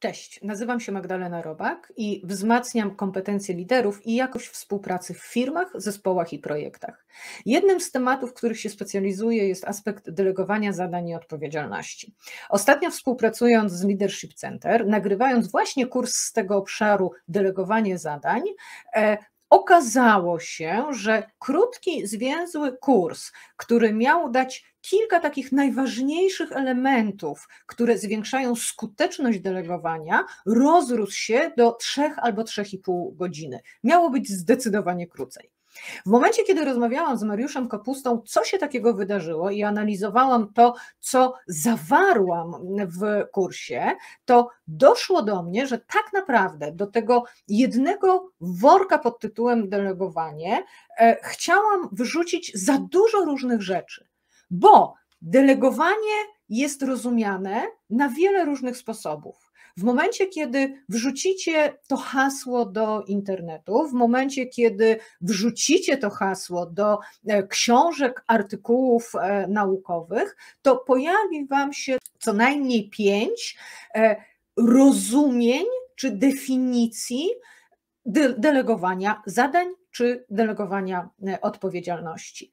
Cześć, nazywam się Magdalena Robak i wzmacniam kompetencje liderów i jakość współpracy w firmach, zespołach i projektach. Jednym z tematów, w których się specjalizuję, jest aspekt delegowania zadań i odpowiedzialności. Ostatnio współpracując z Leadership Center, nagrywając właśnie kurs z tego obszaru delegowanie zadań, okazało się, że krótki, zwięzły kurs, który miał dać kilka takich najważniejszych elementów, które zwiększają skuteczność delegowania, rozrósł się do 3 albo 3,5 godziny. Miało być zdecydowanie krócej. W momencie, kiedy rozmawiałam z Mariuszem Kapustą, co się takiego wydarzyło i analizowałam to, co zawarłam w kursie, to doszło do mnie, że tak naprawdę do tego jednego worka pod tytułem delegowanie chciałam wyrzucić za dużo różnych rzeczy, bo delegowanie jest rozumiane na wiele różnych sposobów. W momencie, kiedy wrzucicie to hasło do internetu, w momencie, kiedy wrzucicie to hasło do książek, artykułów naukowych, to pojawi Wam się co najmniej 5 rozumień czy definicji delegowania zadań czy delegowania odpowiedzialności.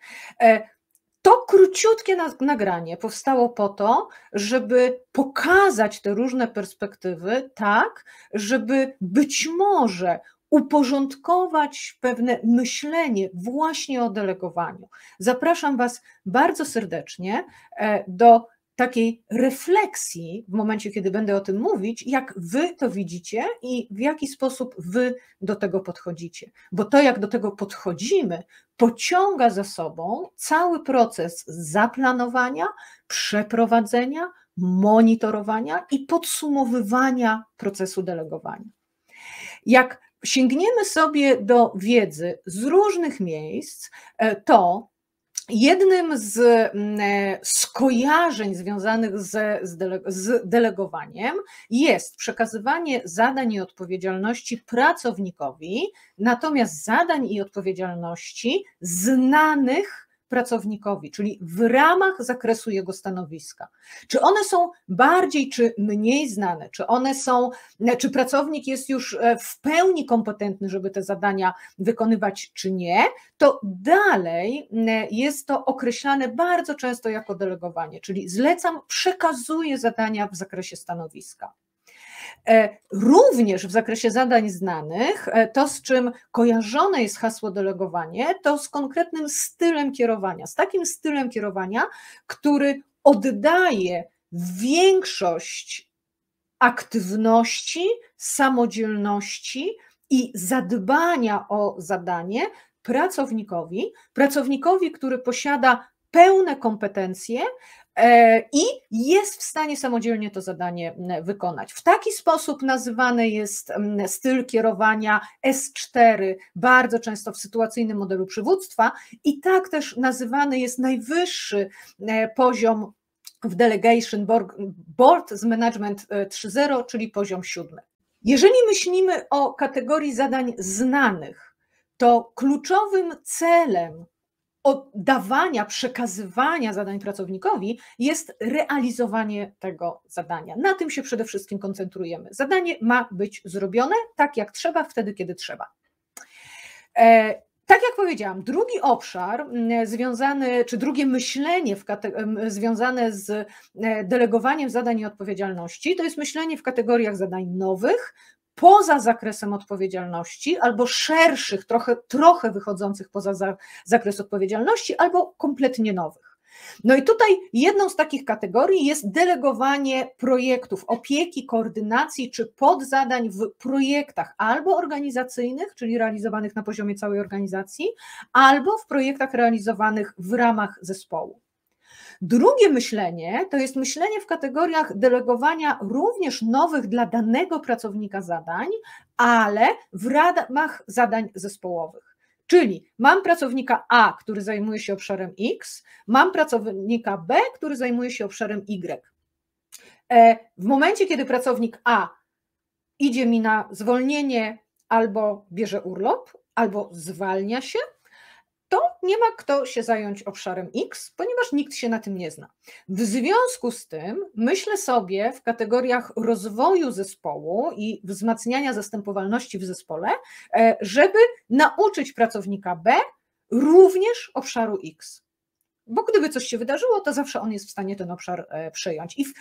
To króciutkie nagranie powstało po to, żeby pokazać te różne perspektywy tak, żeby być może uporządkować pewne myślenie właśnie o delegowaniu. Zapraszam Was bardzo serdecznie do takiej refleksji w momencie, kiedy będę o tym mówić, jak Wy to widzicie i w jaki sposób Wy do tego podchodzicie. Bo to, jak do tego podchodzimy, pociąga za sobą cały proces zaplanowania, przeprowadzenia, monitorowania i podsumowywania procesu delegowania. Jak sięgniemy sobie do wiedzy z różnych miejsc, to jednym z skojarzeń związanych z delegowaniem jest przekazywanie zadań i odpowiedzialności pracownikowi, natomiast zadań i odpowiedzialności znanych pracownikowi, czyli w ramach zakresu jego stanowiska. Czy one są bardziej czy mniej znane, czy pracownik jest już w pełni kompetentny, żeby te zadania wykonywać, czy nie, to dalej jest to określane bardzo często jako delegowanie, czyli zlecam, przekazuję zadania w zakresie stanowiska. Również w zakresie zadań znanych, to z czym kojarzone jest hasło delegowanie, to z konkretnym stylem kierowania, z takim stylem kierowania, który oddaje większość aktywności, samodzielności i zadbania o zadanie pracownikowi, który posiada pełne kompetencje i jest w stanie samodzielnie to zadanie wykonać. W taki sposób nazywany jest styl kierowania S4, bardzo często w sytuacyjnym modelu przywództwa, i tak też nazywany jest najwyższy poziom w Delegation Board z Management 3.0, czyli poziom 7. Jeżeli myślimy o kategorii zadań znanych, to kluczowym celem oddawania, przekazywania zadań pracownikowi jest realizowanie tego zadania. Na tym się przede wszystkim koncentrujemy. Zadanie ma być zrobione tak, jak trzeba, wtedy, kiedy trzeba. Tak jak powiedziałam, drugi obszar związany, czy drugie myślenie związane z delegowaniem zadań i odpowiedzialności, to jest myślenie w kategoriach zadań nowych, poza zakresem odpowiedzialności, albo szerszych, trochę wychodzących poza zakres odpowiedzialności, albo kompletnie nowych. No i tutaj jedną z takich kategorii jest delegowanie projektów, opieki, koordynacji czy podzadań w projektach albo organizacyjnych, czyli realizowanych na poziomie całej organizacji, albo w projektach realizowanych w ramach zespołu. Drugie myślenie to jest myślenie w kategoriach delegowania również nowych dla danego pracownika zadań, ale w ramach zadań zespołowych. Czyli mam pracownika A, który zajmuje się obszarem X, mam pracownika B, który zajmuje się obszarem Y. W momencie, kiedy pracownik A idzie mi na zwolnienie albo bierze urlop, albo zwalnia się, to nie ma kto się zająć obszarem X, ponieważ nikt się na tym nie zna. W związku z tym myślę sobie w kategoriach rozwoju zespołu i wzmacniania zastępowalności w zespole, żeby nauczyć pracownika B również obszaru X. Bo gdyby coś się wydarzyło, to zawsze on jest w stanie ten obszar przejąć. I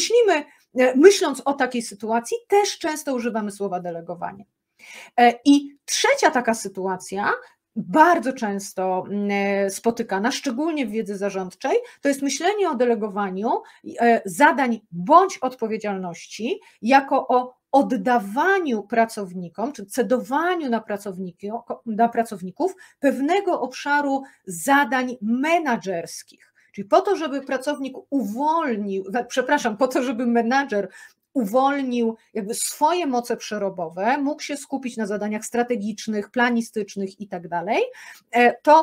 myśląc o takiej sytuacji, też często używamy słowa delegowanie. I trzecia taka sytuacja, bardzo często spotykana, szczególnie w wiedzy zarządczej, to jest myślenie o delegowaniu zadań bądź odpowiedzialności jako o oddawaniu pracownikom, czy cedowaniu na pracowników pewnego obszaru zadań menedżerskich. Czyli po to, żeby pracownik po to, żeby menedżer uwolnił jakby swoje moce przerobowe, mógł się skupić na zadaniach strategicznych, planistycznych i tak dalej, to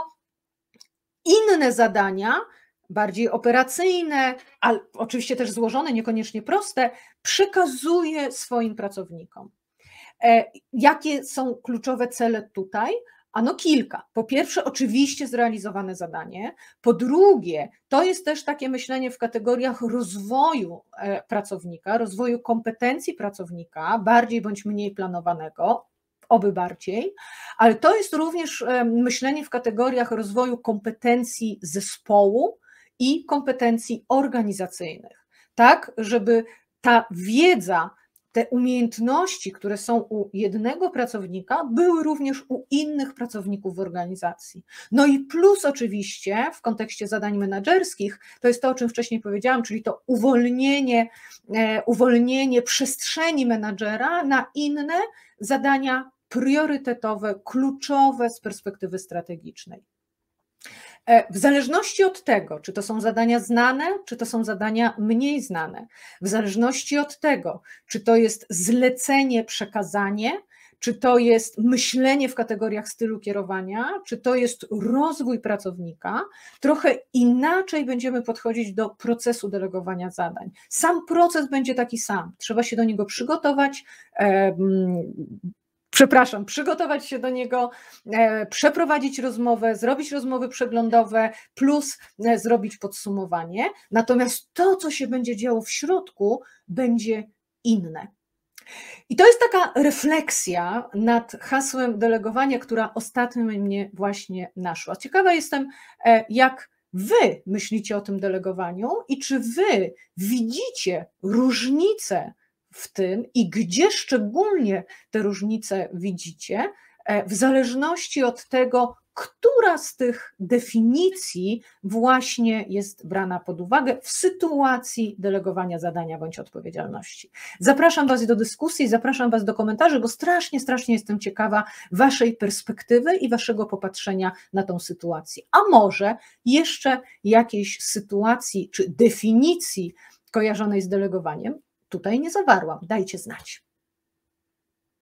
inne zadania, bardziej operacyjne, ale oczywiście też złożone, niekoniecznie proste, przekazuje swoim pracownikom. Jakie są kluczowe cele tutaj? Ano kilka. Po pierwsze, oczywiście zrealizowane zadanie. Po drugie, to jest też takie myślenie w kategoriach rozwoju pracownika, rozwoju kompetencji pracownika, bardziej bądź mniej planowanego, oby bardziej, ale to jest również myślenie w kategoriach rozwoju kompetencji zespołu i kompetencji organizacyjnych, tak, żeby ta wiedza, te umiejętności, które są u jednego pracownika, były również u innych pracowników w organizacji. No i plus oczywiście w kontekście zadań menedżerskich, to jest to, o czym wcześniej powiedziałam, czyli to uwolnienie przestrzeni menadżera na inne zadania priorytetowe, kluczowe z perspektywy strategicznej. W zależności od tego, czy to są zadania znane, czy to są zadania mniej znane, w zależności od tego, czy to jest zlecenie, przekazanie, czy to jest myślenie w kategoriach stylu kierowania, czy to jest rozwój pracownika, trochę inaczej będziemy podchodzić do procesu delegowania zadań. Sam proces będzie taki sam, trzeba się do niego przygotować, przygotować się do niego, przeprowadzić rozmowę, zrobić rozmowy przeglądowe, plus zrobić podsumowanie. Natomiast to, co się będzie działo w środku, będzie inne. I to jest taka refleksja nad hasłem delegowania, która ostatnio mnie właśnie naszła. Ciekawa jestem, jak wy myślicie o tym delegowaniu i czy wy widzicie różnice w tym i gdzie szczególnie te różnice widzicie, w zależności od tego, która z tych definicji właśnie jest brana pod uwagę w sytuacji delegowania zadania bądź odpowiedzialności. Zapraszam Was do dyskusji, zapraszam Was do komentarzy, bo strasznie jestem ciekawa Waszej perspektywy i Waszego popatrzenia na tą sytuację. A może jeszcze jakiejś sytuacji czy definicji kojarzonej z delegowaniem tutaj nie zawarłam. Dajcie znać.